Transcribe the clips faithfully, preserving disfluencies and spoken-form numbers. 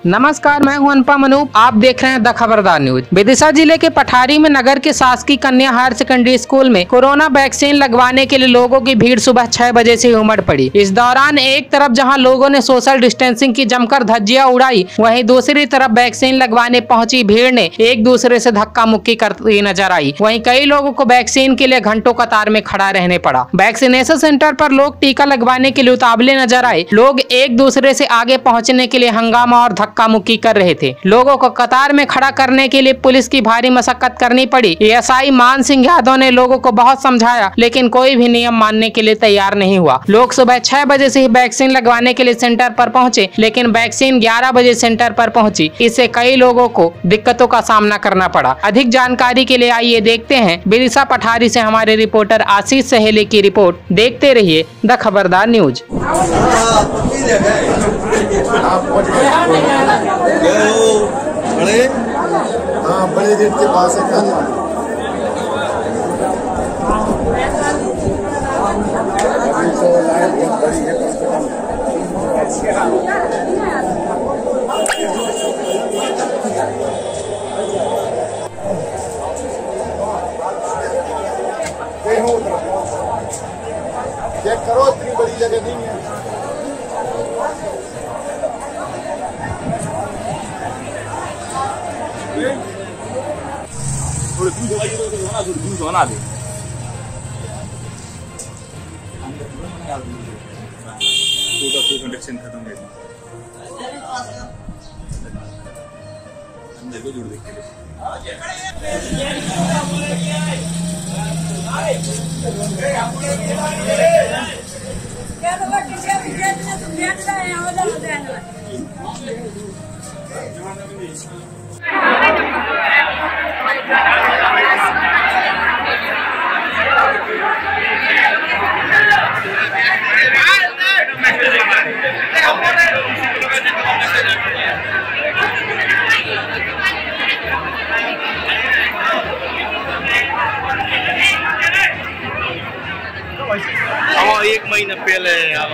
नमस्कार, मैं हूं अनुपम अनूप। आप देख रहे हैं द खबरदार न्यूज। विदिशा जिले के पठारी में नगर के शासकीय कन्या हायर सेकेंडरी स्कूल में कोरोना वैक्सीन लगवाने के लिए लोगों की भीड़ सुबह छह बजे से उमड़ पड़ी। इस दौरान एक तरफ जहां लोगों ने सोशल डिस्टेंसिंग की जमकर धज्जियां उड़ाई, वहीं दूसरी तरफ वैक्सीन लगवाने पहुंची भीड़ ने एक दूसरे से धक्का मुक्की करती नजर आई। वहीं कई लोगों को वैक्सीन के लिए घंटों कतार में खड़ा रहने पड़ा। वैक्सीनेशन सेंटर पर लोग टीका लगवाने के लिए उतावले नजर आए। लोग एक दूसरे से आगे पहुंचने के लिए हंगामा और धक्का मुक्की कर रहे थे। लोगों को कतार में खड़ा करने के लिए पुलिस की भारी मशक्कत करनी पड़ी। एएसआई मान सिंह यादव ने लोगों को बहुत समझाया, लेकिन कोई भी नियम मानने के लिए तैयार नहीं हुआ। लोग सुबह छह बजे से ही वैक्सीन लगवाने के लिए सेंटर पर पहुंचे, लेकिन वैक्सीन ग्यारह बजे सेंटर पर पहुंची। इससे कई लोगों को दिक्कतों का सामना करना पड़ा। अधिक जानकारी के लिए आइए देखते हैं विदिशा पठारी से हमारे रिपोर्टर आशीष सहेली की रिपोर्ट। देखते रहिए द खबरदार न्यूज। बड़े हाँ बड़े गेट के पास है। चेक करो, इतनी बड़ी जगह नहीं है। थोड़े दूध वाली तो होना दूध दूध होना दे तो तो कंडक्शन खत्म है। अंदर को जोड़ देख के क्या तो किसी भी गेट में तुम बैठ रहे हैं उधर उधर एक महीना पहले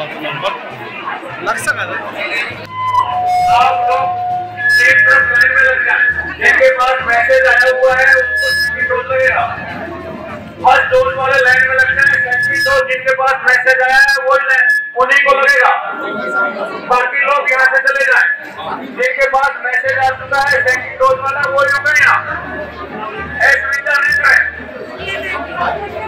लग सका था। आप लोग एक तरफ लाइन में लग जाए, जिनके पास मैसेज आया हुआ है उनको सेकंड डोज लगेगा। फर्स्ट डोज वाले लाइन में लग जाए, सेकंड डोज जिनके पास मैसेज आया है वो उन्हीं को लगेगा। बाकी लोग यहाँ से चले जाएं। जिनके पास मैसेज आ चुका है सेकंड डोज वाला वो रुके यहाँ, ऐसा नहीं करें।